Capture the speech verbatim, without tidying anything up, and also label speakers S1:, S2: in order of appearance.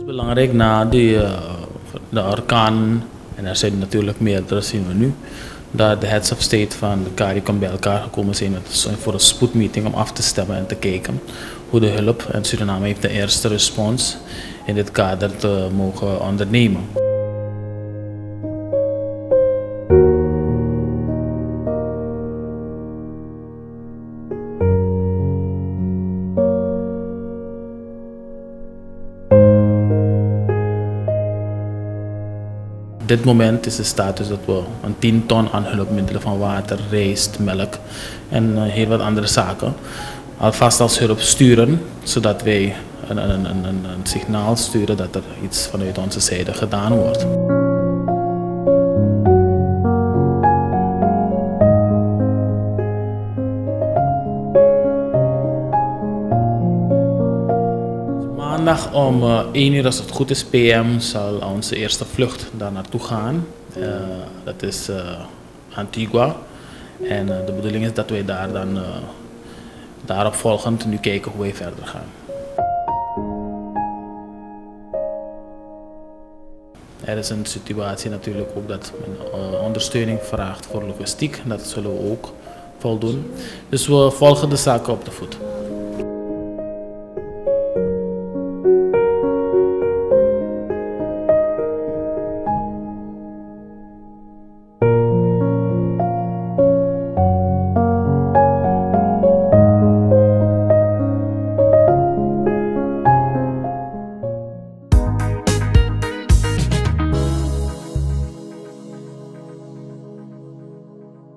S1: is belangrijk na die, uh, de orkaan, en er zijn natuurlijk meerdere, zien we nu, dat de heads of state van de CARICOM bij elkaar gekomen zijn met, voor een spoedmeeting om af te stemmen en te kijken hoe de hulp, en Suriname heeft de eerste respons in dit kader te mogen ondernemen. Op dit moment is de status dat we een tien ton aan hulpmiddelen van water, rijst, melk en heel wat andere zaken alvast als hulp sturen, zodat wij een, een, een, een signaal sturen dat er iets vanuit onze zijde gedaan wordt. Maandag om één uur, als het goed is, P M, zal onze eerste vlucht daar naartoe gaan. Uh, dat is uh, Antigua. En uh, de bedoeling is dat wij daar dan uh, daarop volgend nu kijken hoe wij verder gaan. Er is een situatie natuurlijk ook dat men uh, ondersteuning vraagt voor logistiek. Dat zullen we ook voldoen. Dus we volgen de zaken op de voet.